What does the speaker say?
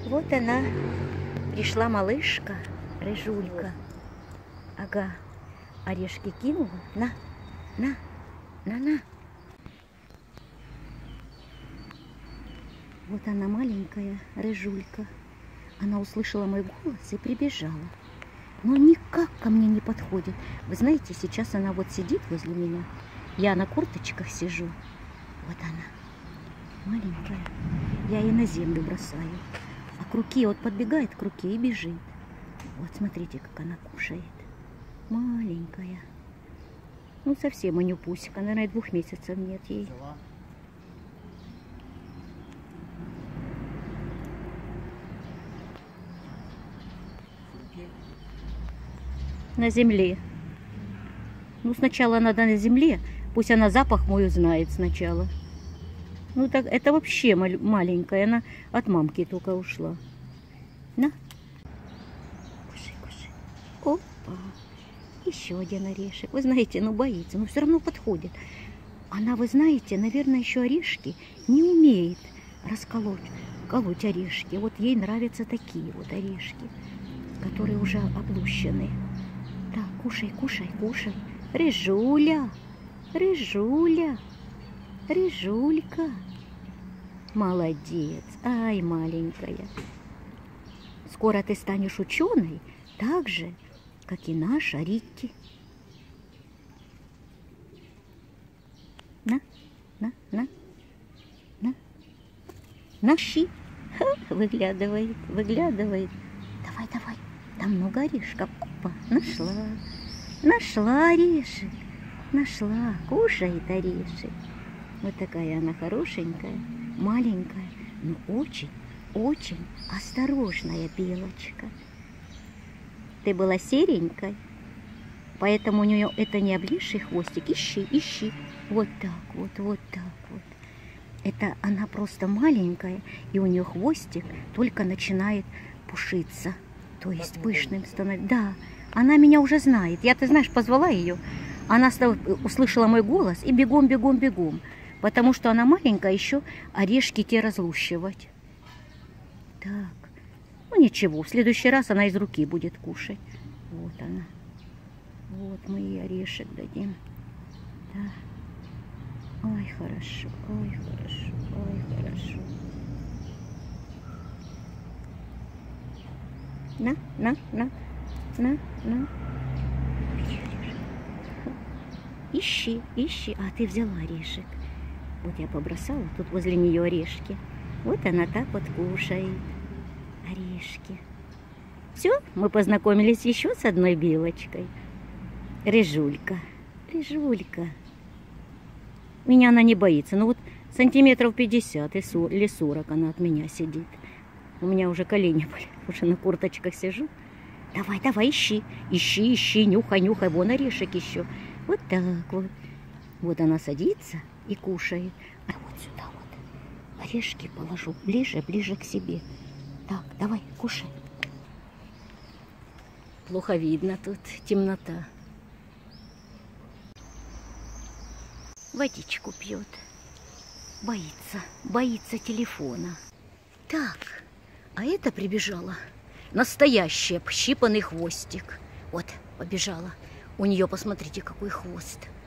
Вот она, пришла малышка, рыжулька. Ага, орешки кинула. На. Вот она, маленькая рыжулька. Она услышала мой голос и прибежала. Но никак ко мне не подходит. Вы знаете, сейчас она вот сидит возле меня. Я на курточках сижу. Вот она, маленькая. Я ее на землю бросаю. А к руке, вот подбегает к руке и бежит. Вот смотрите, как она кушает. Маленькая. Ну, совсем анюпусика. Наверное, 2 месяцев нет ей. На земле. Ну, сначала надо на земле. Пусть она запах мой узнает сначала. Ну, так это вообще маленькая. Она от мамки только ушла. На. Кушай. Опа. Еще один орешек. Вы знаете, ну боится, но все равно подходит. Она, вы знаете, наверное, еще орешки не умеет колоть орешки. Вот ей нравятся такие вот орешки, которые уже облущены. Так, кушай. Рыжулька. Молодец. Ай, маленькая. Скоро ты станешь ученой, так же, как и наша Рикки. На. Щи. Выглядывает. Давай. Там много орешков. Опа, нашла орешек. Кушает орешек. Вот такая она хорошенькая, маленькая, но очень осторожная белочка. Ты была серенькой, поэтому у нее это не облезший хвостик. Ищи. Вот так. Это она просто маленькая, и у нее хвостик только начинает пушиться, то есть пышным становится. Да, она меня уже знает. Я, ты знаешь, позвала ее, она услышала мой голос и бегом. Потому что она маленькая, еще орешки те разлущивать. Так, ну ничего, в следующий раз она из руки будет кушать. Вот она. Вот мы ей орешек дадим. Да. Ой, хорошо. На. Ищи. А, ты взяла орешек. Вот я побросала тут возле нее орешки. Вот она так вот кушает орешки. Все, мы познакомились еще с одной белочкой. Рыжулька. Меня она не боится. Ну вот сантиметров 50 или 40 она от меня сидит. У меня уже колени болят. Уже на курточках сижу. Давай, ищи, нюхай. Вон орешек еще. Вот так вот. Вот она садится и кушает. А вот сюда вот орешки положу ближе к себе. Так, давай, кушай. Плохо видно тут, темнота. Водичку пьет. Боится телефона. Так, а это прибежала настоящий общипанный хвостик. Вот, побежала. У нее, посмотрите, какой хвост.